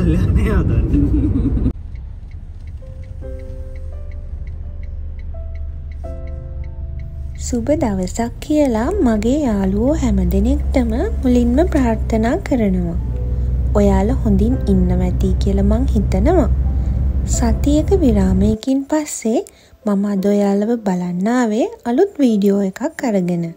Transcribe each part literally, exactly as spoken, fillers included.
කල්යන්නේ හදන්න. සුබ දවසක් කියලා මගේ යාළුවෝ හැමදෙනෙක්ටම මුලින්ම ප්‍රාර්ථනා කරනවා. ඔයාලා හොඳින් ඉන්නවා ඇති කියලා මං හිතනවා. සතියක විරාමයකින් පස්සේ මම අද ඔයාලව බලන්න ආවේ අලුත් වීඩියෝ එකක් අරගෙන.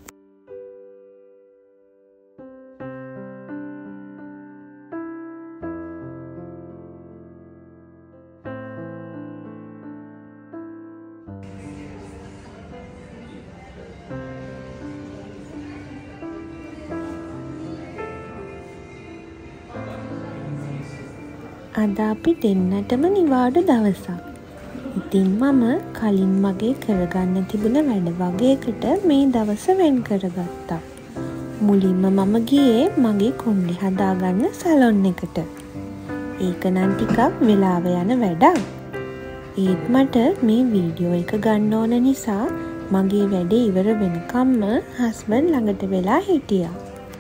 අද අපි දෙන්නටම නිවාඩු දවසක්. ඉතින් මම කලින් මගේ කරගන්න තිබුණ වැඩ වගේකට මේ දවස වෙන් කරගත්තා. මුලින්ම මම ගියේ මගේ කොණ්ඩේ හදාගන්න සැලොන් එකට. ඒක නම් ටිකක් වෙලාව යන වැඩක්. ඒත් මට මේ වීඩියෝ එක ගන්න ඕන නිසා මගේ වැඩේ ඉවර වෙනකම්ම හස්බන්ඩ් ළඟට වෙලා හිටියා.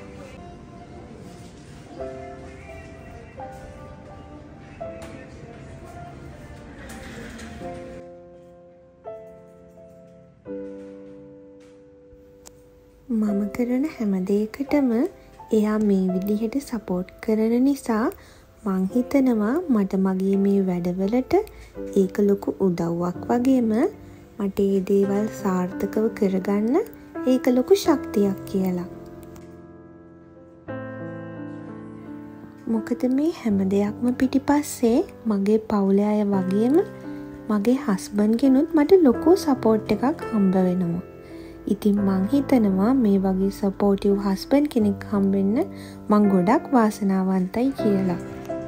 මම කරන හැම දෙයකටම එයා මේ විදිහට සපෝට් කරන නිසා මං හිතනවා මට මගේ මේ වැඩවලට ඒක ලොකු උදව්වක් වගේම මට ඒ දේවල් සාර්ථකව කරගන්න ඒක ලොකු ශක්තියක් කියලා. මොකද මේ හැම දෙයක්ම පිටිපස්සේ මගේ පවුලේ අය වගේම මගේ හස්බන්ඩ්ගෙනුත් මට ලොකු සපෝට් එකක් හම්බ වෙනවා. ඉතින් මං හිතනවා මේ වගේ සපෝටිව් හස්බන්ඩ් කෙනෙක් හම්බෙන්න මං ගොඩක් වාසනාවන්තයි කියලා.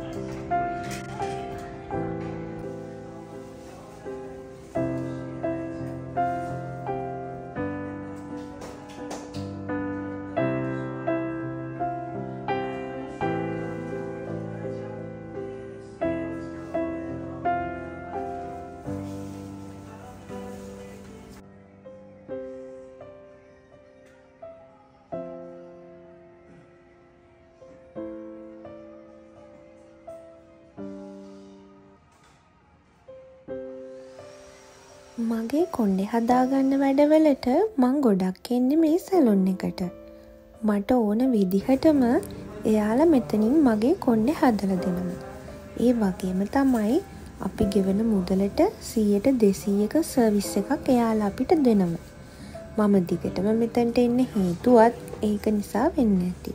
මගේ කොණ්ඩේ හදාගන්න වැඩවලට මං ගොඩක් එන්නේ මේ සැලොන් එකට. මට ඕන විදිහටම එයාලා මෙතනින් මගේ කොණ්ඩේ හදලා දෙනවා. ඒ වගේම තමයි අපි ගෙවන මුදලට සීයට දෙසීයක සර්විස් එකක් එයාලා අපිට දෙනවා. මම දිගටම මෙතනට එන්න හේතුවත් ඒක නිසා වෙන්න ඇති.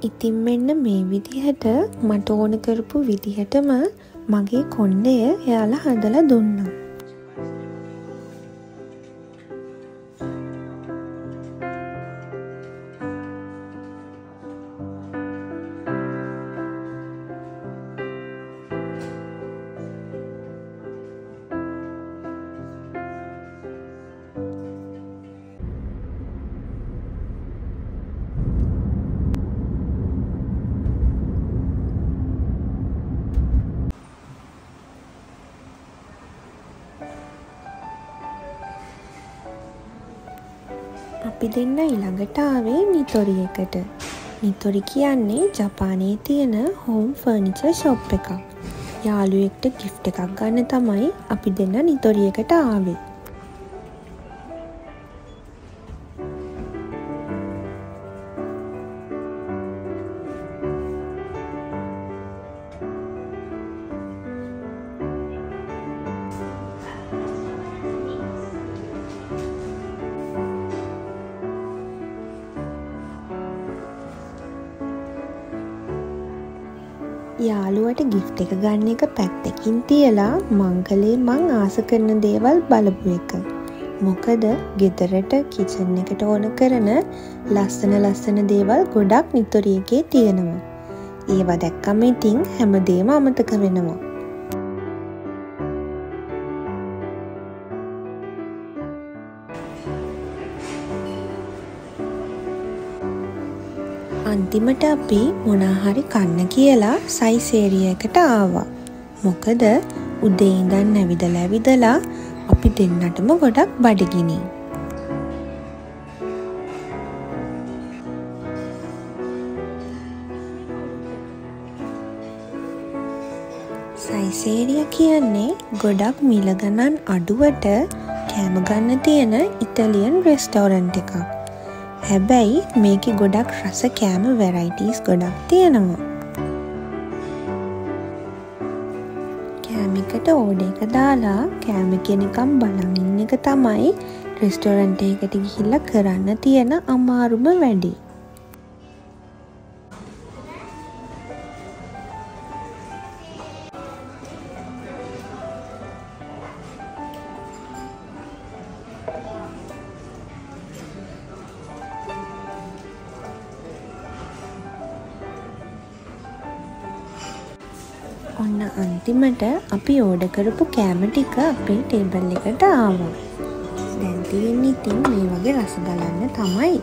ඉතින් මෙන්න මේ විදිහට මට ඕන කරපු විදිහටම මගේ කොණ්ඩය එයාලා හදලා දුන්නා. අපි දෙන්න ඊළඟට ආවේ නිතොරියකට. නිතොරි කියන්නේ ජපානයේ තියෙන හෝම් ෆර්නිචර් ෂොප් එකක්. යාළුවෙක්ට ගිෆ්ට් එකක් ගන්න තමයි අපි දෙන්න නිතොරියකට ආවේ. යාළුවට ගිෆ්ට් එක ගන්න එක පැත්තකින් තියලා මං කලේ මං ආස කරන දේවල් බලපු එක. මොකද ගෙදරට කිචන් එකට ඕන කරන ලස්සන ලස්සන දේවල් ගොඩක් නිතොරියකේ තියෙනවා. ඒවා දැක්කම ඉතින් හැමදේම අමතක වෙනවා. අන්තිමට අපි මොනාහරි කන්න කියලා සයිසේරියකට ආවා. මොකද උදේ ඉඳන් ඇවිදලා ඇවිදලා අපි දෙන්නටම ගොඩක් බඩගිනි. සයිසේරිය කියන්නේ ගොඩක් මිල ගණන් අඩුවට කෑම ගන්න තියෙන ඉතාලියන් රෙස්ටෝරන්ට් එකක්. හැබැයි මේකේ ගොඩක් රස කෑම වෙරයිටිස් ගොඩක් තියෙනවා. කෑම එකට ඕඩර් එක දාලා කෑම කෙනෙක්ම් බලන් ඉන්න එක තමයි රෙස්ටෝරන්ට් එකකට ගිහිල්ලා කරන්න තියෙන අමාරුම වැඩේ. ඔන්න අන්තිමට අපි ඕඩර් කරපු කෑම ටික අපේ ටේබල් එකට ආවා. දැන් තියෙන්නේ ඉතින් මේ වගේ රස බලන්න තමයි.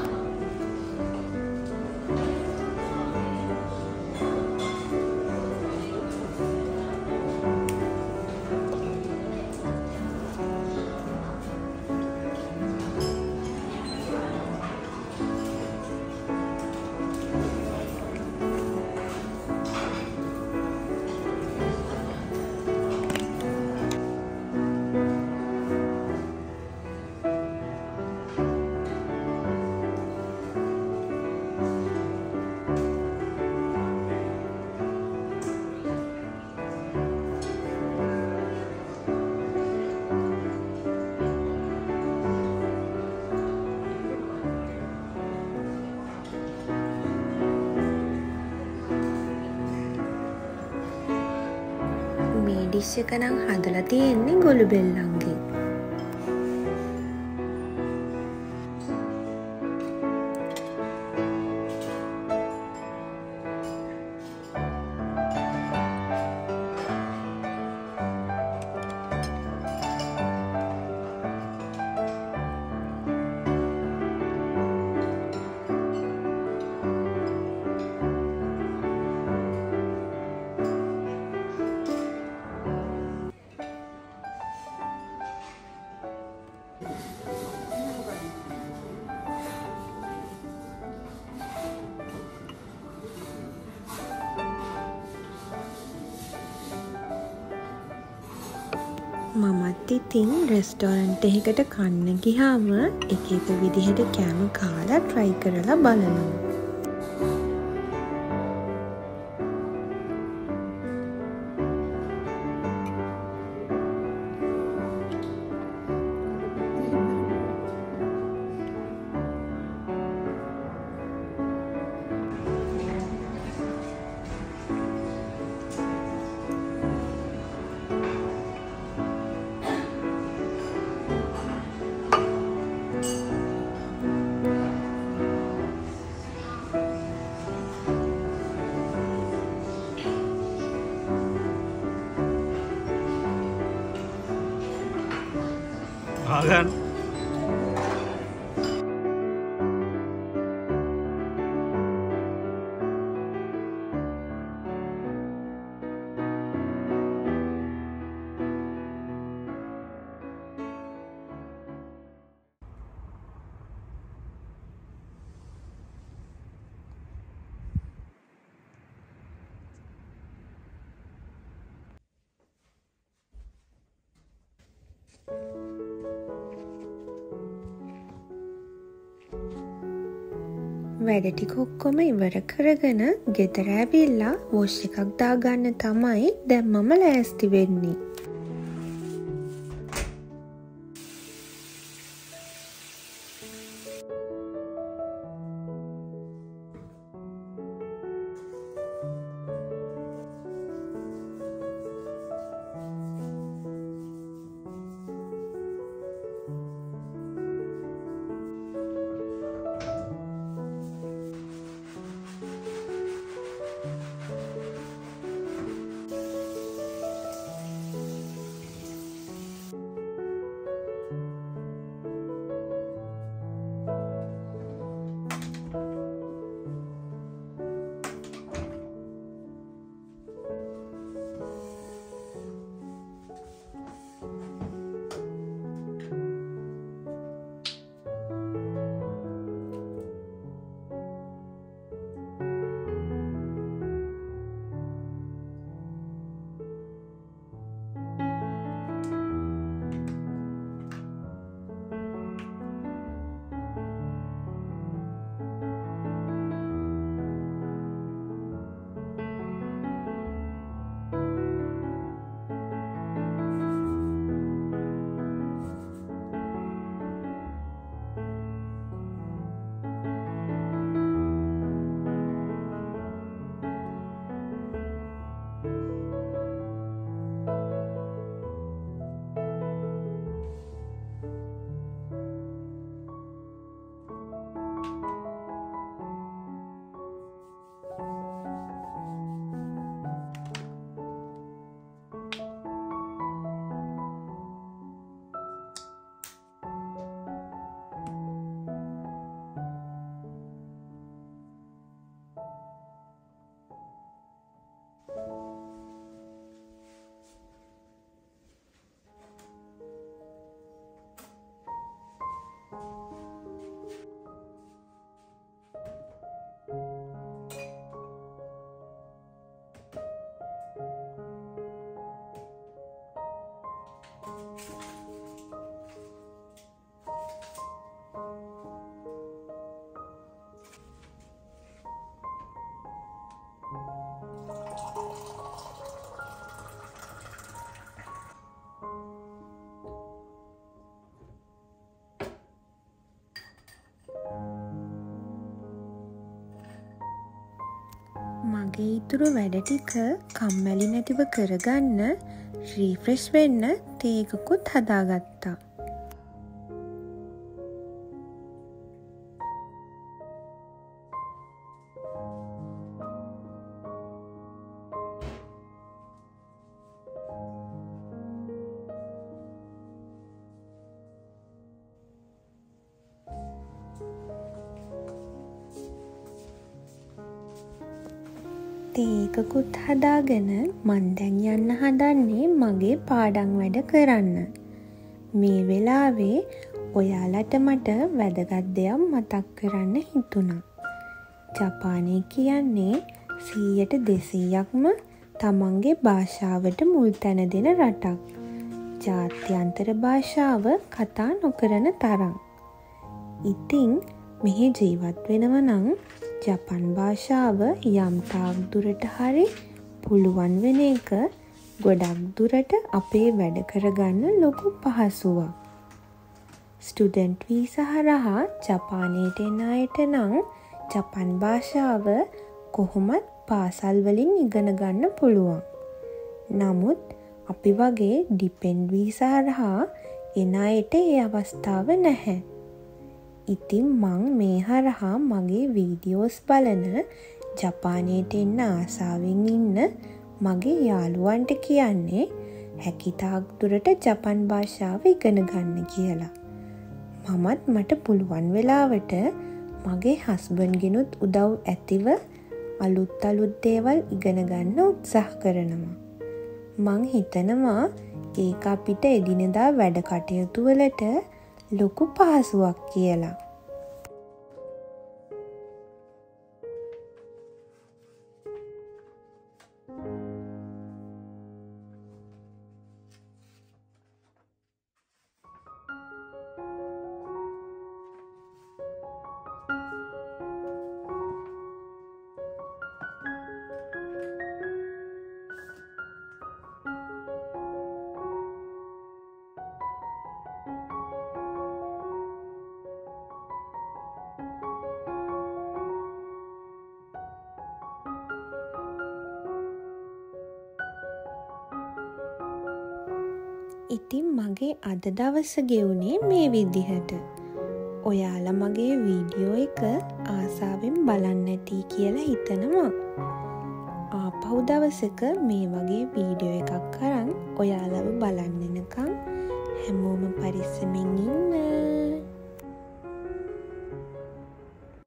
ඩිෂ් එක නම් හදලා තියෙන්නේ ගොළු බෙල්ලන්ගේ. මමත් ඉතින් රෙස්ටෝරන්ට් එකකට කන්න ගියාම එක එක විදිහට කෑම කාලා try කරලා බලනවා. කාගන්න වැඩ ටික ඔක්කොම ඉවර කරගෙන ගෙදර ඇවිල්ලා වොෂ් එකක් දාගන්න තමයි දැන් මම ලෑස්ති වෙන්නේ. මගේ ඉතුරු වැඩ ටික කම්මැලි නැතිව කරගන්න රීෆ්‍රෙෂ් වෙන්න තේ එකකුත් හදාගත්තා. තේ එකකුත් හදාගෙන මං දැන් යන්න හදන්නේ මගේ පාඩම් වැඩ කරන්න. මේ වෙලාවේ ඔයාලට මට වැදගත් දෙයක් මතක් කරන්න හිතුණා. ජපානය කියන්නේ සීයට දෙසීයක්ම තමන්ගේ භාෂාවට මුල් තැන දෙන රටක්. ජාත්‍යන්තර භාෂාව කතා නොකරන තරම්. ඉතින් මෙහි ජීවත් වෙනව නම් ජපන් භාෂාව යම් තාක් දුරට හරි පුළුවන් වෙන එක ගොඩක් දුරට අපේ වැඩ කරගන්න ලොකු පහසුවක්. ස්ටුඩන්ට් වීසා හරහා ජපානයට එන අයට නම් ජපන් භාෂාව කොහොමත් පාසල් වලින් ඉගෙන ගන්න පුළුවන්. නමුත් අපි වගේ ඩිපෙන්ඩ් වීසා හරහා එන අයට ඒ අවස්ථාව නැහැ. ඉතින් මං මේ හරහා මගේ වීඩියෝස් බලන ජපානයට එන්න ආසාවෙන් ඉන්න මගේ යාළුවන්ට කියන්නේ හැකිතාක් දුරට ජපන් භාෂාව ඉගෙන ගන්න කියලා. මමත් මට පුළුවන් වෙලාවට මගේ හස්බන්ඩ්ගෙනුත් උදව් ඇතිව අලුත් අලුත් දේවල් ඉගෙන ගන්න උත්සාහ කරනවා. මං හිතනවා ඒක අපිට එදිනෙදා වැඩ කටයුතු වලට ලොකු පහසුවක් කියලා. ඉතින් මගේ අද දවස ගෙවුනේ මේ විදිහට. ඔයාලා මගේ වීඩියෝ එක ආසාවෙන් බලන්න ඇති කියලා හිතනවා. ආපහු දවසක මේ වගේ වීඩියෝ එකක් අරන් ඔයාලව බලන්න එනකම් හැමෝම පරිස්සමින් ඉන්න.